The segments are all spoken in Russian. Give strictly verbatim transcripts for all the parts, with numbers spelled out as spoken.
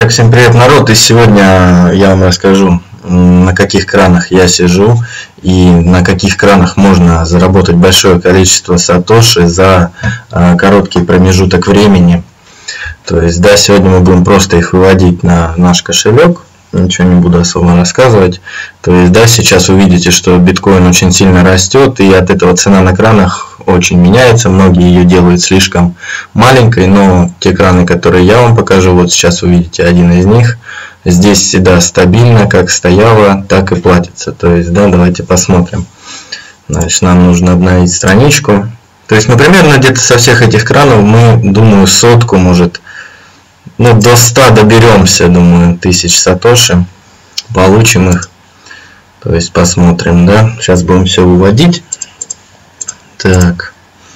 Всем привет, народ, и сегодня я вам расскажу, на каких кранах я сижу и на каких кранах можно заработать большое количество сатоши за короткий промежуток времени. То есть, да, сегодня мы будем просто их выводить на наш кошелек, ничего не буду особо рассказывать. То есть, да, сейчас увидите, что биткоин очень сильно растет, и от этого цена на кранах очень меняется. Многие ее делают слишком маленькой, но те краны, которые я вам покажу, вот сейчас увидите один из них. Здесь всегда стабильно, как стояло, так и платится. То есть, да, давайте посмотрим. Значит, нам нужно обновить страничку. То есть, ну, примерно где-то со всех этих кранов мы, думаю, сотку, может, ну, до ста доберемся, думаю, тысяч сатоши. Получим их. То есть, посмотрим, да. Сейчас будем все выводить. Так.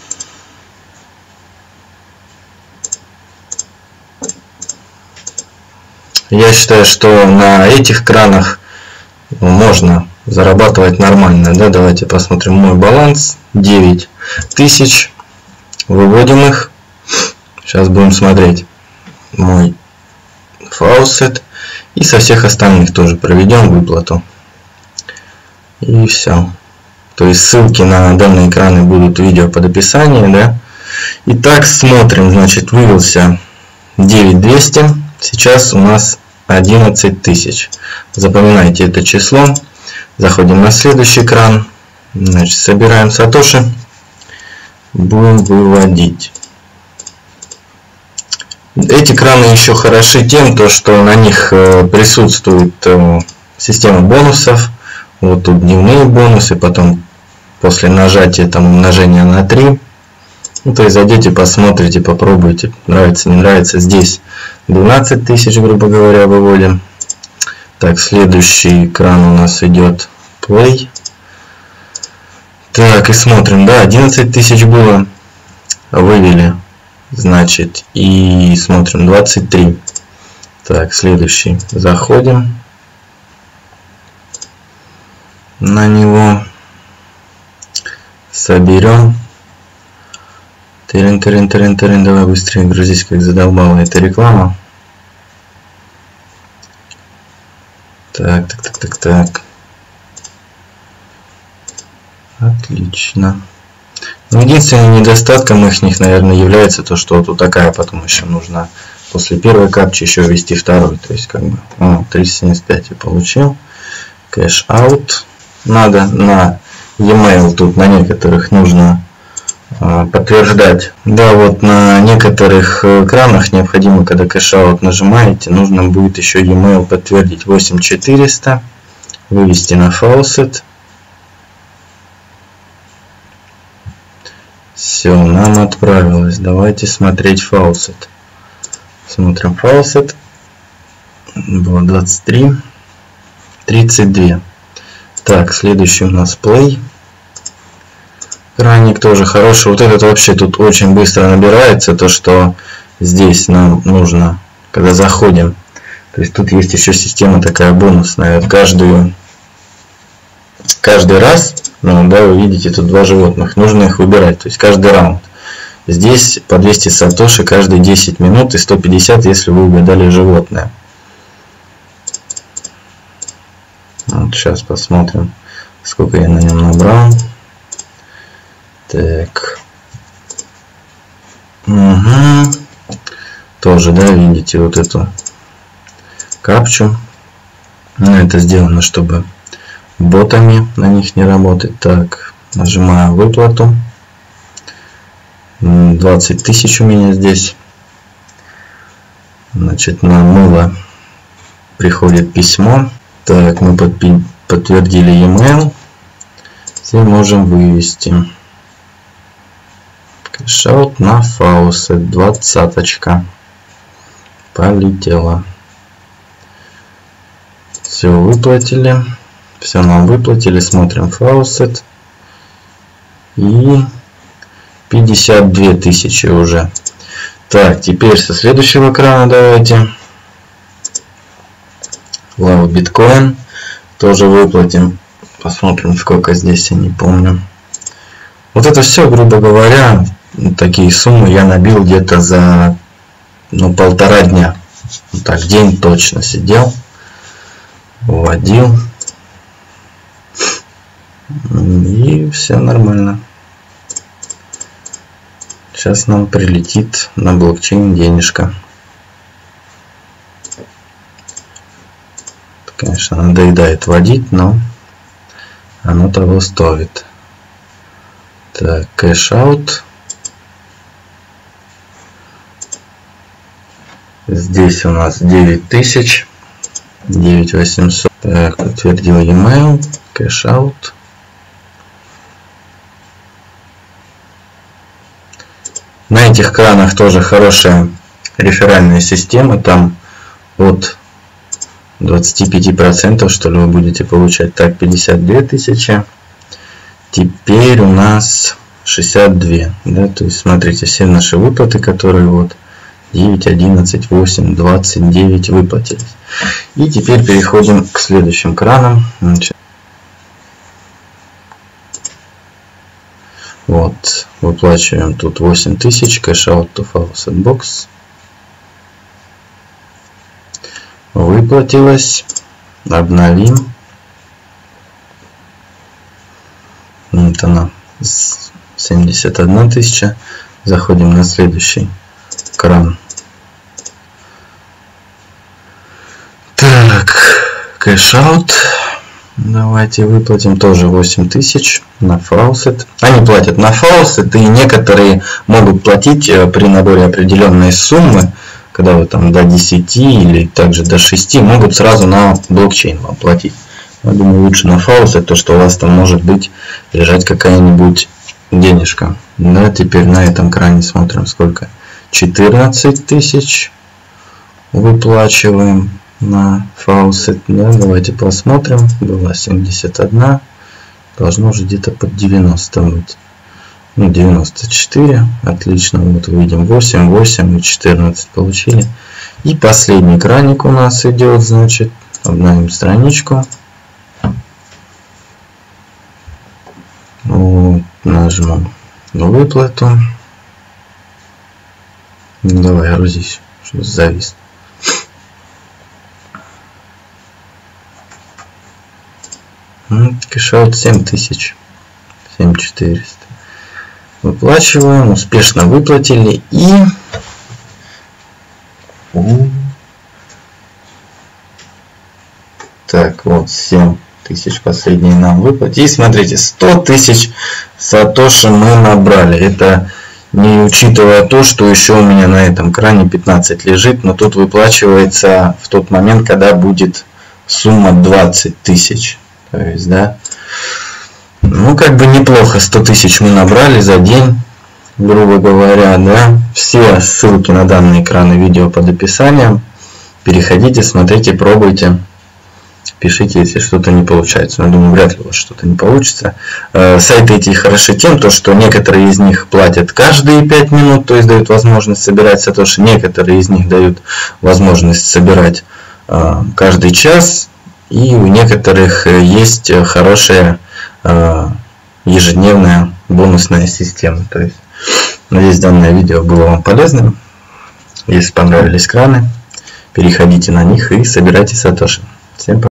Я считаю, что на этих кранах можно зарабатывать нормально, да. Давайте посмотрим мой баланс. девять тысяч. Выводим их. Сейчас будем смотреть мой фаусет. И со всех остальных тоже проведем выплату. И все. То есть ссылки на данные экраны будут в видео под описанием, да. Итак, смотрим. Значит, вывелся девять тысяч двести. Сейчас у нас одиннадцать тысяч. Запоминайте это число. Заходим на следующий экран. Значит, собираем сатоши. Будем выводить. Эти краны еще хороши тем, то, что на них присутствует система бонусов. Вот тут дневные бонусы, потом после нажатия там умножения на три. Ну, то есть зайдете, посмотрите, попробуйте, нравится, не нравится. Здесь двенадцать тысяч, грубо говоря, выводим. Так, следующий экран у нас идет Play. Так, и смотрим, да, одиннадцать тысяч было, вывели, значит, и смотрим, двадцать три. Так, следующий, заходим на него, соберем. Тырин, тырин, тырин, тырин, давай быстрее грузись, как задолбала эта реклама. Так, так, так, так, так. Отлично. Но единственным недостатком их, наверное, является то, что вот такая, потом еще нужно после первой капчи еще ввести второй. То есть, как бы, о, триста семьдесят пять я получил. Кэш аут. Надо на e-mail, тут на некоторых нужно э, подтверждать. Да, вот на некоторых экранах необходимо, когда кэш-аут нажимаете, нужно будет еще e-mail подтвердить. восемь четыреста. Вывести на фаусет. Все, нам отправилось. Давайте смотреть фаусет. Смотрим фаусет. Было двадцать три. тридцать два. Так, следующий у нас Play. Краник тоже хороший. Вот этот вообще тут очень быстро набирается. То, что здесь нам нужно, когда заходим. То есть тут есть еще система такая бонусная. Каждую, каждый раз, ну да, вы видите, тут два животных. Нужно их выбирать. То есть каждый раунд. Здесь по двести сатоши каждые десять минут и сто пятьдесят, если вы угадали животное. Вот сейчас посмотрим, сколько я на нем набрал. Так. Угу. Тоже, да, видите вот эту капчу. Но это сделано, чтобы ботами на них не работать. Так, нажимаю выплату. двадцать тысяч у меня здесь. Значит, на мыло приходит письмо. Так, мы подтвердили e-mail. Теперь можем вывести. Кэш-аут на фаусет. Двадцаточка. Полетела. Все выплатили. Все нам выплатили. Смотрим фаусет. И пятьдесят две тысячи уже. Так, теперь со следующего экрана давайте. Лава биткоин. Тоже выплатим. Посмотрим, сколько здесь, я не помню. Вот это все, грубо говоря, такие суммы я набил где-то за ну, полтора дня. так день точно сидел, вводил, и все нормально. Сейчас нам прилетит на блокчейн денежка. Конечно, надоедает вводить, но оно того стоит. Так, кэш-аут. Здесь у нас девять тысяч, девять тысяч восемьсот. Так, подтвердил e-mail, кэш-аут. На этих кранах тоже хорошая реферальная система. Там от двадцати пяти процентов, что ли, вы будете получать. Так, пятьдесят две тысячи. Теперь у нас шестьдесят две. Да, то есть, смотрите, все наши выплаты, которые вот девять, одиннадцать, восемь, двадцать девять выплатились. И теперь переходим к следующим кранам. Значит, вот, выплачиваем тут восемь тысяч, cash out to faucet box. Выплатилось. Обновим. Вот она, семьдесят одна тысяча. Заходим на следующий кран. Так, cash-out. Давайте выплатим тоже восемь тысяч на фаусет. Они платят на фаусет, и некоторые могут платить при наборе определенной суммы, когда вы там до десяти или также до шести, могут сразу на блокчейн вам платить. Я думаю, лучше на фаусет, то что у вас там может быть лежать какая-нибудь денежка. Да, теперь на этом кране смотрим, сколько. четырнадцать тысяч выплачиваем на фаусет. Да, давайте посмотрим. Была семьдесят одна. Должно уже где-то под девяносто быть. Ну, девяносто четыре. Отлично. Вот видим восемь, восемь и четырнадцать получили. И последний краник у нас идет. Значит, обновим страничку. Вот, нажмем выплату. Давай, грузись. Что завис. Кэш-аут семь тысяч. семь тысяч четыреста. Выплачиваем. Успешно выплатили. И так, вот семь тысяч последние нам выплатили. И смотрите, сто тысяч сатоши мы набрали. Это не учитывая то, что еще у меня на этом кране пятнадцать лежит. Но тут выплачивается в тот момент, когда будет сумма двадцать тысяч. То есть, да, ну, как бы неплохо, сто тысяч мы набрали за день, грубо говоря, да. Все ссылки на данные экраны видео под описанием. Переходите, смотрите, пробуйте, пишите, если что-то не получается. Я думаю, вряд ли у вас что-то не получится. Сайты эти хороши тем, то, что некоторые из них платят каждые пять минут, то есть дают возможность собирать сатоши. Некоторые из них дают возможность собирать каждый час. И у некоторых есть хорошая ежедневная бонусная система. То есть, надеюсь, данное видео было вам полезным. Если понравились краны, переходите на них и собирайте сатоши. Всем пока.